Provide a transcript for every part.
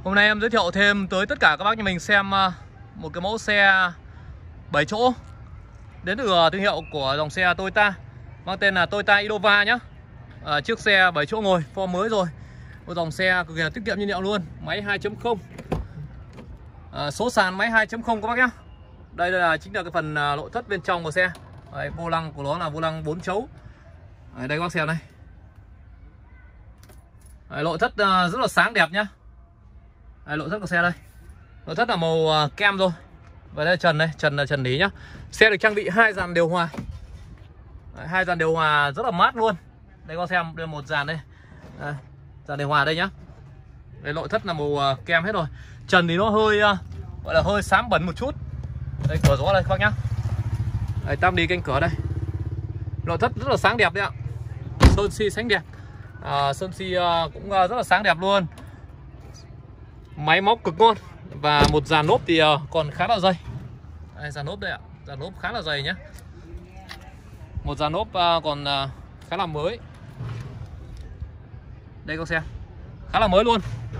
Hôm nay em giới thiệu thêm tới tất cả các bác nhà mình xem một cái mẫu xe 7 chỗ đến từ thương hiệu của dòng xe Toyota mang tên là Toyota Innova nhá. Chiếc xe 7 chỗ ngồi form mới rồi, một dòng xe cực kỳ là tiết kiệm nhiên liệu luôn, máy 2.0, số sàn máy 2.0 các bác nhá. Đây là chính là cái phần nội thất bên trong của xe. Đấy, vô lăng của nó là vô lăng 4 chấu. Đây các bác xem đây. Đấy, nội thất rất là sáng đẹp nhá. Đây, nội thất của xe đây. Nội thất là màu kem rồi. Và đây là trần đây, trần là trần lý nhá. Xe được trang bị 2 dàn điều hòa. Đấy, 2 dàn điều hòa rất là mát luôn. Đây có xem, đây một dàn đây. Đây, dàn điều hòa đây nhá. Đây, nội thất là màu kem hết rồi. Trần thì nó hơi gọi là hơi xám bẩn một chút. Đây cửa gió đây các bác nhá. Đây, tăm đi cánh cửa đây. Nội thất rất là sáng đẹp đấy ạ. Sơn xi sánh đẹp. Sơn xi cũng rất là sáng đẹp luôn. Máy móc cực ngon. Và một dàn lốp thì còn khá là dày. Đây, dàn lốp đây ạ. Dàn lốp khá là dày nhé. Một dàn lốp còn khá là mới. Đây các xem, khá là mới luôn.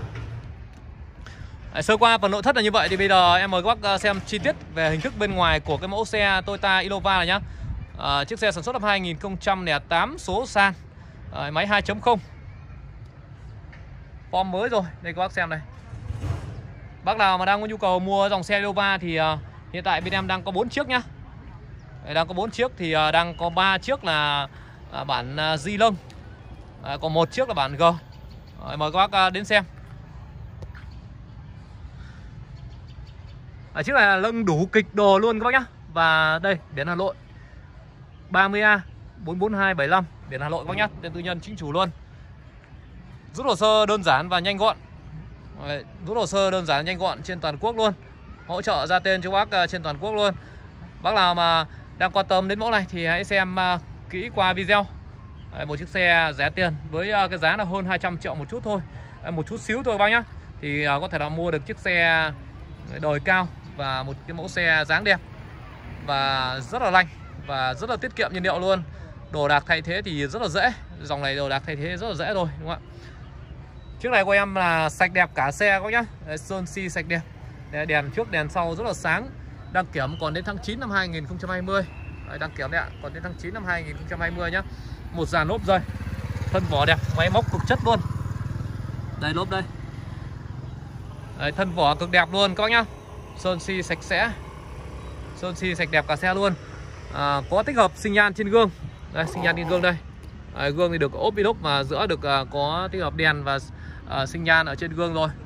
Sơ qua phần nội thất là như vậy. Thì bây giờ em mời các bác xem chi tiết về hình thức bên ngoài của cái mẫu xe Toyota Innova này nhá. Chiếc xe sản xuất năm 2008, số sàn, máy 2.0, form mới rồi. Đây các bác xem đây. Bác nào mà đang có nhu cầu mua dòng xe Innova thì hiện tại bên em đang có 4 chiếc nhá. Đang có 4 chiếc thì đang có 3 chiếc là bản G lông, còn 1 chiếc là bản G. Mời các bác đến xem. Chiếc này là lông đủ kịch đồ luôn các bác nhá. Và đây, biển Hà Nội 30A 44275, biển Hà Nội các bác nhá, tên tư nhân chính chủ luôn. Rút hồ sơ đơn giản và nhanh gọn. Rút hồ sơ đơn giản nhanh gọn trên toàn quốc luôn. Hỗ trợ ra tên cho bác trên toàn quốc luôn. Bác nào mà đang quan tâm đến mẫu này thì hãy xem kỹ qua video. Một chiếc xe rẻ tiền với cái giá là hơn 200 triệu một chút thôi, một chút xíu thôi bác nhá. Thì có thể là mua được chiếc xe đời cao và một cái mẫu xe dáng đẹp và rất là lành và rất là tiết kiệm nhiên liệu luôn. Đồ đạc thay thế thì rất là dễ. Dòng này đồ đạc thay thế rất là dễ rồi, đúng không ạ? Chiếc này của em là sạch đẹp cả xe các nhá. Sơn xi sạch đẹp. Đèn trước đèn sau rất là sáng. Đăng kiểm còn đến tháng 9 năm 2020. Đăng kiểm đấy ạ, còn đến tháng 9 năm 2020 nhá. Một dàn lốp dày, thân vỏ đẹp, máy móc cực chất luôn. Đây lốp đây. Đấy, thân vỏ cực đẹp luôn các bác nhá. Sơn xi sạch sẽ. Sơn xi sạch đẹp cả xe luôn. Có tích hợp sinh nhan trên gương. Đây, sinh nhan trên gương đây. Gương thì được ốp inox mà giữa được có tích hợp đèn và sinh nhan ở trên gương rồi.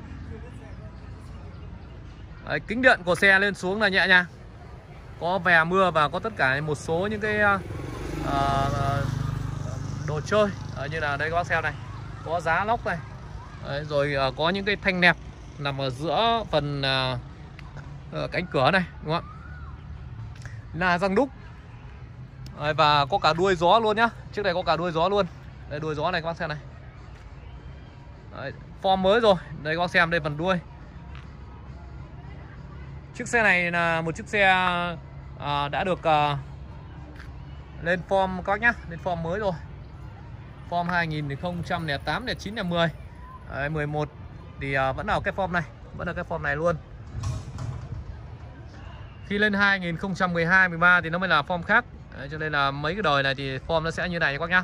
Đấy, kính điện của xe lên xuống là nhẹ nhàng. Có vè mưa và có tất cả một số những cái đồ chơi như là đây các bác xem này, có giá lóc này. Đấy, rồi có những cái thanh nẹp nằm ở giữa phần cánh cửa này, đúng không ạ? Là răng đúc. Đấy, và có cả đuôi gió luôn nhá. Trước này có cả đuôi gió luôn. Đây đuôi gió này các bác xem này. Đấy, form mới rồi. Đây các bác xem đây phần đuôi. Chiếc xe này là một chiếc xe đã được lên form các bác nhá, lên form mới rồi. Form 2008, 09, 10. Đấy, 11 thì vẫn là cái form này, vẫn là cái form này luôn. Khi lên 2012, 13 thì nó mới là form khác. Đấy, cho nên là mấy cái đời này thì form nó sẽ như này các bác nhá.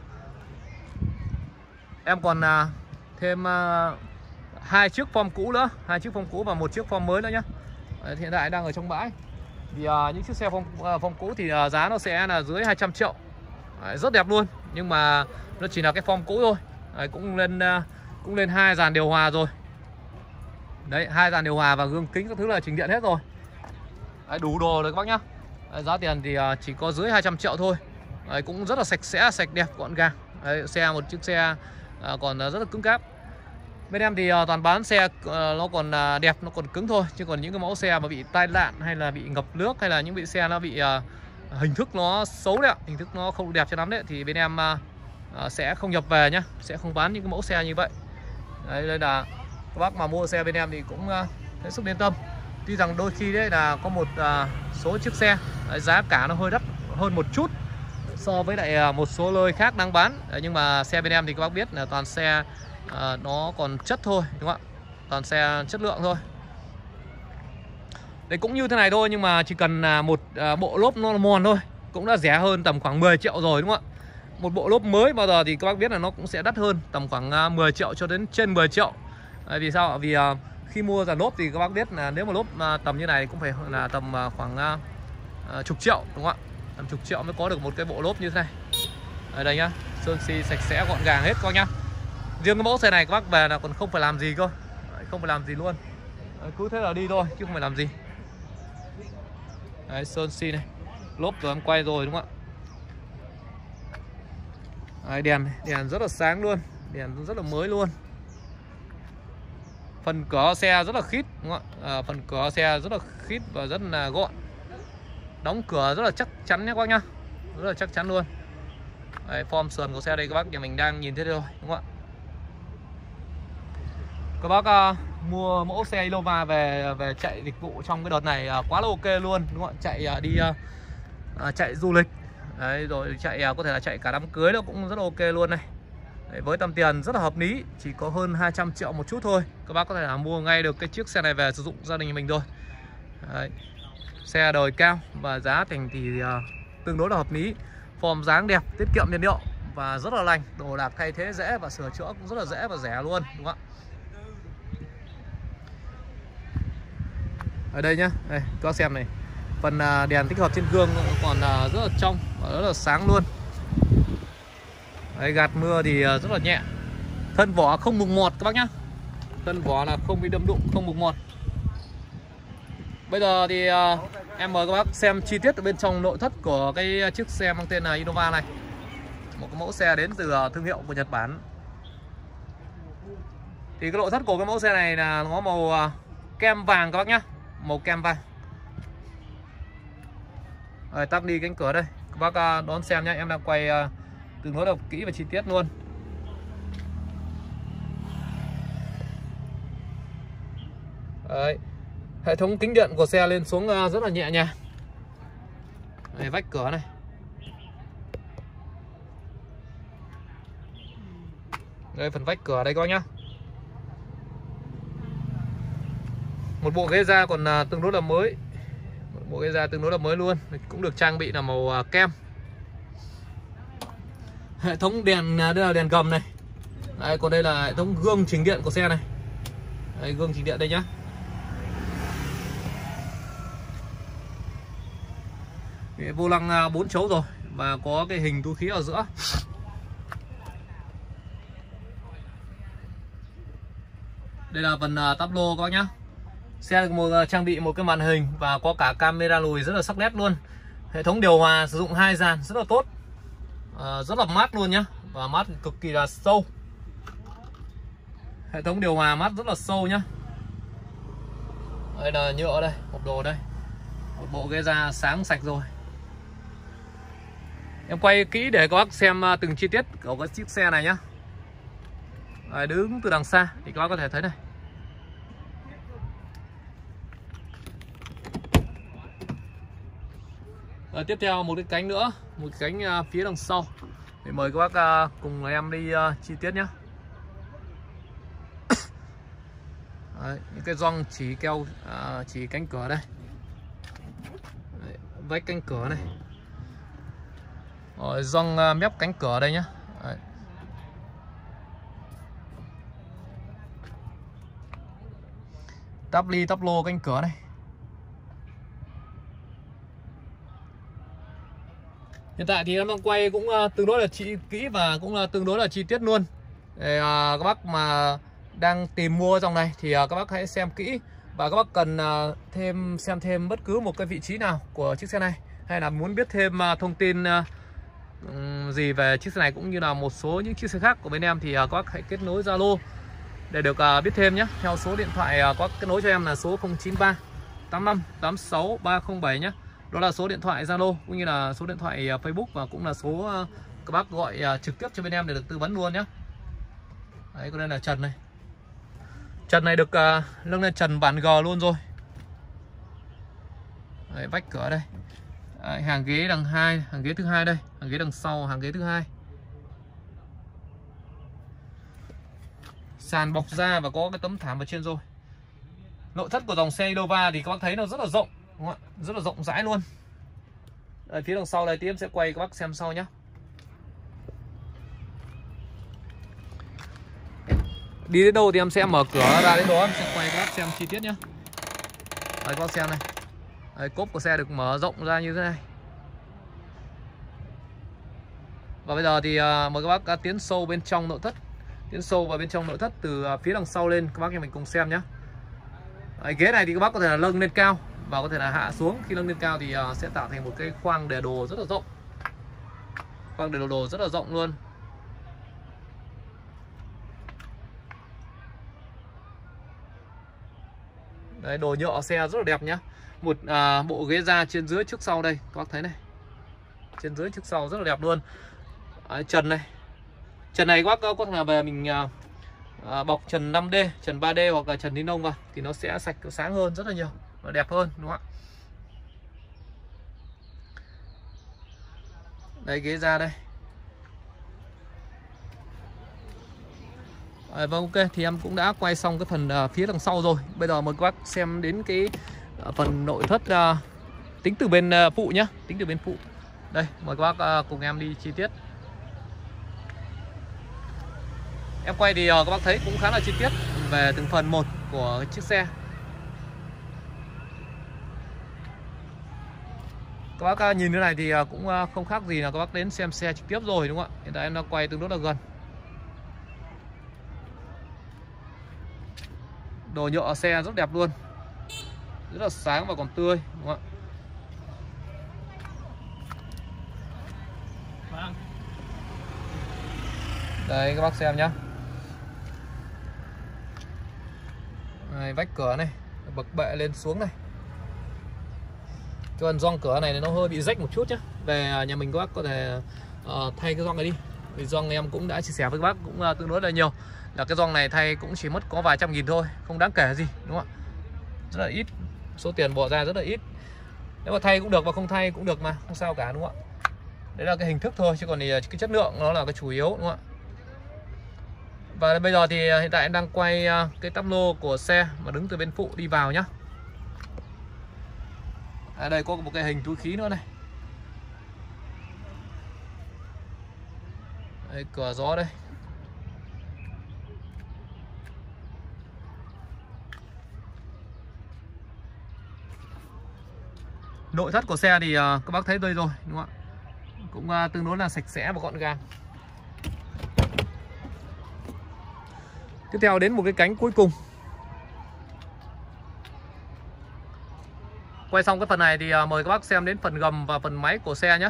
Em còn thêm 2 chiếc form cũ nữa, 2 chiếc form cũ và 1 chiếc form mới nữa nhá. Đấy, hiện tại đang ở trong bãi. Thì những chiếc xe form cũ thì giá nó sẽ là dưới 200 triệu. Đấy, rất đẹp luôn, nhưng mà nó chỉ là cái form cũ thôi. Đấy, cũng lên 2 dàn điều hòa rồi. Đấy, 2 dàn điều hòa và gương kính các thứ là chỉnh điện hết rồi. Đấy, đủ đồ rồi các bác nhá. Đấy, giá tiền thì chỉ có dưới 200 triệu thôi. Đấy, cũng rất là sạch sẽ, sạch đẹp, gọn gàng. Đấy, xe một chiếc xe còn rất là cứng cáp. Bên em thì toàn bán xe nó còn đẹp, nó còn cứng thôi. Chứ còn những cái mẫu xe mà bị tai nạn hay là bị ngập nước hay là những bị xe nó bị hình thức nó xấu đấy ạ, hình thức nó không đẹp cho lắm đấy, thì bên em sẽ không nhập về nhá, sẽ không bán những cái mẫu xe như vậy. Đấy, đây là các bác mà mua xe bên em thì cũng hết sức yên tâm. Tuy rằng đôi khi đấy là có một số chiếc xe giá cả nó hơi đắt hơn một chút so với lại một số nơi khác đang bán. Nhưng mà xe bên em thì các bác biết là toàn xe nó còn chất thôi, đúng không ạ? toàn xe chất lượng thôi. Đấy cũng như thế này thôi, nhưng mà chỉ cần một bộ lốp nó mòn thôi cũng đã rẻ hơn tầm khoảng 10 triệu rồi đúng không ạ? Một bộ lốp mới bao giờ thì các bác biết là nó cũng sẽ đắt hơn tầm khoảng 10 triệu cho đến trên 10 triệu. Vì sao? Vì khi mua dàn lốp thì các bác biết là nếu mà lốp tầm như này cũng phải là tầm khoảng chục triệu đúng không ạ? Tầm chục triệu mới có được một cái bộ lốp như thế này. Ở đây nhá, sơn xi sạch sẽ gọn gàng hết các bác nhá. Riêng cái mẫu xe này các bác về là còn không phải làm gì cơ. Không phải làm gì luôn. Cứ thế là đi thôi chứ không phải làm gì. Đấy, sơn xi này, lốp rồi em quay rồi đúng không ạ? Đấy, đèn rất là sáng luôn, đèn rất là mới luôn. Phần cửa xe rất là khít đúng không ạ? Phần cửa xe rất là khít và rất là gọn. Đóng cửa rất là chắc chắn nhé các bác nhá, rất là chắc chắn luôn. Đấy, form sườn của xe đây các bác nhà mình đang nhìn thấy rồi đúng không ạ? Các bác mua mẫu xe Innova về chạy dịch vụ trong cái đợt này quá là ok luôn đúng không ạ? Chạy đi chạy du lịch. Đấy, rồi chạy có thể là chạy cả đám cưới nó cũng rất là ok luôn này. Đấy, với tầm tiền rất là hợp lý, chỉ có hơn 200 triệu một chút thôi. Các bác có thể là mua ngay được cái chiếc xe này về sử dụng gia đình nhà mình thôi. Đấy, xe đời cao và giá thành thì tương đối là hợp lý. Form dáng đẹp, tiết kiệm nhiên liệu và rất là lành. Đồ đạc thay thế dễ và sửa chữa cũng rất là dễ và rẻ luôn đúng không ạ? Ở đây nhá, đây các bác xem này. Phần đèn tích hợp trên gương còn rất là trong và rất là sáng luôn. Đấy, gạt mưa thì rất là nhẹ. Thân vỏ không mục mọt các bác nhá. Thân vỏ là không bị đâm đụng, không mục mọt. Bây giờ thì em mời các bác xem chi tiết ở bên trong nội thất của cái chiếc xe mang tên là Innova này. Một cái mẫu xe đến từ thương hiệu của Nhật Bản. Thì cái nội thất của cái mẫu xe này là nó màu kem vàng các bác nhá. Màu kem vàng. Rồi, tắt đi cánh cửa đây. Các bác đón xem nhé. Em đang quay tương đối là kỹ và chi tiết luôn. Đấy. Hệ thống kính điện của xe lên xuống rất là nhẹ nhàng. Đây, vách cửa này. Đây, phần vách cửa đây các bác nhá. Một bộ ghế da còn tương đối là mới. Một bộ ghế da tương đối là mới luôn. Cũng được trang bị là màu kem. Hệ thống đèn, đây là đèn gầm này. Đây, còn đây là hệ thống gương chỉnh điện của xe này. Đây, gương chỉnh điện đây nhá. Vô lăng 4 chấu rồi và có cái hình túi khí ở giữa. Đây là phần táp lô các bác nhá. Xe trang bị một cái màn hình và có cả camera lùi rất là sắc nét luôn. Hệ thống điều hòa sử dụng 2 dàn rất là tốt. Rất là mát luôn nhá. Và mát cực kỳ là sâu. Hệ thống điều hòa mát rất là sâu nhá. Đây là nhựa đây, hộp đồ đây. Một bộ ghế da sáng sạch rồi. Em quay kỹ để các bác xem từng chi tiết của cái chiếc xe này nhá. Đấy, đứng từ đằng xa thì các bác có thể thấy này. Rồi, tiếp theo một cái cánh nữa, một cái cánh phía đằng sau. Để mời các bác cùng em đi chi tiết nhé. Đấy, những cái gioăng chỉ keo chỉ cánh cửa đây. Đấy, vách cánh cửa này. Rồi, gioăng mép cánh cửa đây nhá. Đấy. Táp ly táp lô cánh cửa này. Hiện tại thì em đang quay cũng tương đối là kỹ và cũng là tương đối là chi tiết luôn. Để các bác mà đang tìm mua dòng này thì các bác hãy xem kỹ. Và các bác cần xem thêm bất cứ một cái vị trí nào của chiếc xe này, hay là muốn biết thêm thông tin gì về chiếc xe này cũng như là một số những chiếc xe khác của bên em thì các bác hãy kết nối Zalo để được biết thêm nhé. Theo số điện thoại có kết nối cho em là số 093 85 86 307 nhé. Đó là số điện thoại Zalo cũng như là số điện thoại Facebook và cũng là số các bác gọi trực tiếp cho bên em để được tư vấn luôn nhé. Đấy, còn đây là trần này. Trần này được nâng lên trần bản G luôn rồi. Đấy, vách cửa đây. Đấy, hàng ghế đằng 2, hàng ghế thứ hai đây, hàng ghế đằng sau, hàng ghế thứ hai. Sàn bọc da và có cái tấm thảm ở trên rồi. Nội thất của dòng xe Innova thì các bác thấy nó rất là rộng, đúng không ạ? Rất là rộng rãi luôn. Ở phía đằng sau này tí em sẽ quay các bác xem sau nhé. Đi đến đâu thì em sẽ mở cửa ra đến đó, em sẽ quay các bác xem chi tiết nhé. Đấy, các bác xem này. Đấy, cốp của xe được mở rộng ra như thế này. Và bây giờ thì mời các bác tiến sâu bên trong nội thất. Tiến sâu vào bên trong nội thất từ phía đằng sau lên, các bác nhà mình cùng xem nhé. Đấy, ghế này thì các bác có thể là nâng lên cao và có thể là hạ xuống. Khi nâng lên cao thì sẽ tạo thành một cái khoang để đồ rất là rộng. Khoang để đồ rất là rộng luôn. Đấy, đồ nhựa xe rất là đẹp nhá. Một bộ ghế da trên dưới trước sau đây, các bác thấy này. Trên dưới trước sau rất là đẹp luôn. Đấy, trần này. Trần này các bác có thể là về mình bọc trần 5D, trần 3D hoặc là trần ni lông vào thì nó sẽ sạch sáng hơn rất là nhiều và đẹp hơn, đúng không ạ? Đây, ghế da đây. Vâng, ok, thì em cũng đã quay xong cái phần phía đằng sau rồi. Bây giờ mời các bác xem đến cái phần nội thất tính từ bên phụ nhé. Tính từ bên phụ. Đây, mời các bác cùng em đi chi tiết. Em quay thì các bác thấy cũng khá là chi tiết về từng phần một của chiếc xe. Các bác nhìn thế này thì cũng không khác gì là các bác đến xem xe trực tiếp rồi, đúng không ạ? Hiện tại em đang quay tương đối là gần. Đồ nhựa xe rất đẹp luôn, rất là sáng và còn tươi, đúng không ạ? Đây các bác xem nhá. Đây, vách cửa này, bậc bệ lên xuống này. Cái phần gioăng cửa này nó hơi bị rách một chút nhá. Về nhà mình các bác có thể thay cái gioăng này đi. Vì gioăng em cũng đã chia sẻ với các bác cũng tương đối là nhiều, là cái gioăng này thay cũng chỉ mất có vài trăm nghìn thôi, không đáng kể gì, đúng không ạ? Rất là ít, số tiền bỏ ra rất là ít. Nếu mà thay cũng được và không thay cũng được mà, không sao cả, đúng không ạ? Đấy là cái hình thức thôi, chứ còn thì cái chất lượng nó là cái chủ yếu, đúng không ạ? Và bây giờ thì hiện tại em đang quay cái tắp lô của xe mà đứng từ bên phụ đi vào nhá. Ở đây có một cái hình túi khí nữa này. Đây, cửa gió đây. Nội thất của xe thì các bác thấy đây rồi, đúng không ạ? Cũng tương đối là sạch sẽ và gọn gàng. Tiếp theo đến một cái cánh cuối cùng. Quay xong cái phần này thì mời các bác xem đến phần gầm và phần máy của xe nhé.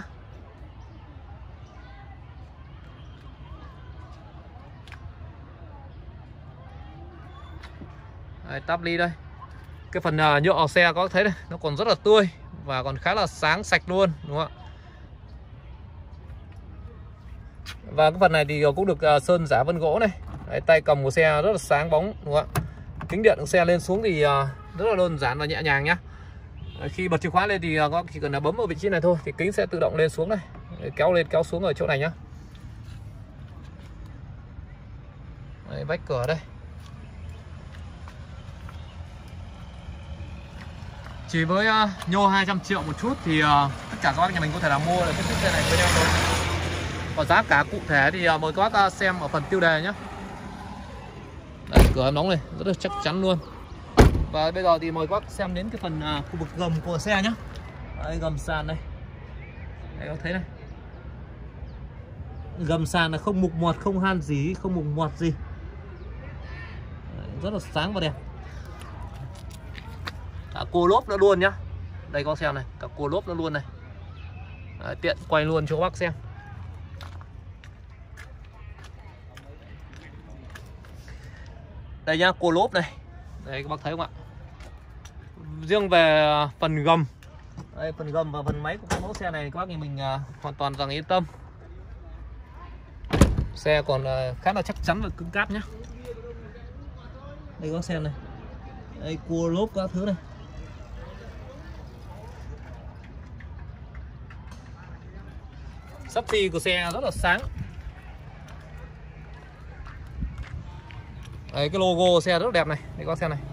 Đây, tắp ly đây. Cái phần nhựa xe có thấy đây, nó còn rất là tươi và còn khá là sáng sạch luôn, đúng không ạ? Và cái phần này thì cũng được sơn giả vân gỗ này. Đấy, tay cầm của xe rất là sáng bóng, đúng không ạ? Kính điện của xe lên xuống thì rất là đơn giản và nhẹ nhàng nhá. Khi bật chìa khóa lên thì các bác chỉ cần là bấm vào vị trí này thôi thì kính sẽ tự động lên xuống này. Đấy, kéo lên kéo xuống ở chỗ này nhá. Đấy, vách cửa đây. Chỉ với nhô 200 triệu một chút thì tất cả các bác nhà mình có thể là mua được cái chiếc xe này với nhau thôi. Và giá cả cụ thể thì mời các bác xem ở phần tiêu đề nhé. Đấy, cửa em đóng này rất là chắc chắn luôn. Và bây giờ thì mời các bác xem đến cái phần khu vực gầm của xe nhé. Đây, gầm sàn đây. Đây, các bác thấy này. Gầm sàn là không mục mọt, không han gì, không mục mọt gì. Đấy, rất là sáng và đẹp. Cả cua lốp nữa luôn nhá. Đây có xem này, cả cua lốp nữa luôn này. Đấy, tiện quay luôn cho các bác xem. Đây nhá, cua lốp này. Đây các bác thấy không ạ? Riêng về phần gầm, đây, phần gầm và phần máy của cái mẫu xe này các bác thì mình hoàn toàn rằng yên tâm. Xe còn khá là chắc chắn và cứng cáp nhá. Đây các bác xem này. Đây, cua lốp các thứ này. Sắp xi của xe rất là sáng. Đấy, cái logo xe rất đẹp này, đây các bác xem này.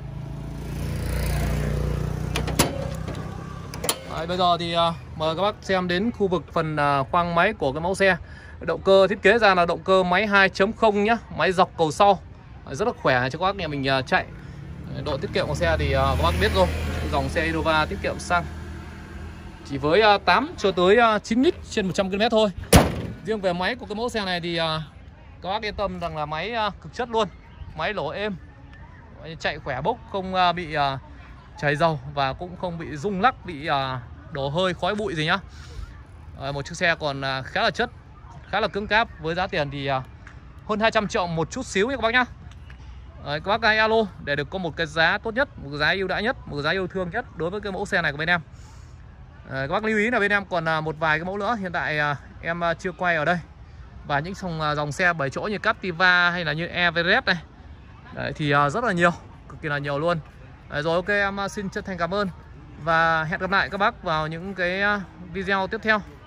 Đấy, bây giờ thì mời các bác xem đến khu vực phần khoang máy của cái mẫu xe. Động cơ thiết kế ra là động cơ máy 2.0 nhá, máy dọc cầu sau. Đấy, rất là khỏe cho các bác nhà mình chạy. Độ tiết kiệm của xe thì các bác biết rồi, dòng xe Innova tiết kiệm xăng chỉ với 8 cho tới 9 lít trên 100 km thôi. Riêng về máy của cái mẫu xe này thì các bác yên tâm rằng là máy cực chất luôn. Máy nổ êm, chạy khỏe bốc, không bị chảy dầu và cũng không bị rung lắc, bị đổ hơi khói bụi gì nhá. Một chiếc xe còn khá là chất, khá là cứng cáp, với giá tiền thì hơn 200 triệu một chút xíu nha các bác nhá. Các bác hãy alo để được có một cái giá tốt nhất, một cái giá ưu đãi nhất, một cái giá yêu thương nhất đối với cái mẫu xe này của bên em. Các bác lưu ý là bên em còn một vài cái mẫu nữa hiện tại em chưa quay ở đây. Và những dòng xe 7 chỗ như Captiva hay là như Everest này. Đấy, thì rất là nhiều, cực kỳ là nhiều luôn. Rồi ok, em xin chân thành cảm ơn và hẹn gặp lại các bác vào những cái video tiếp theo.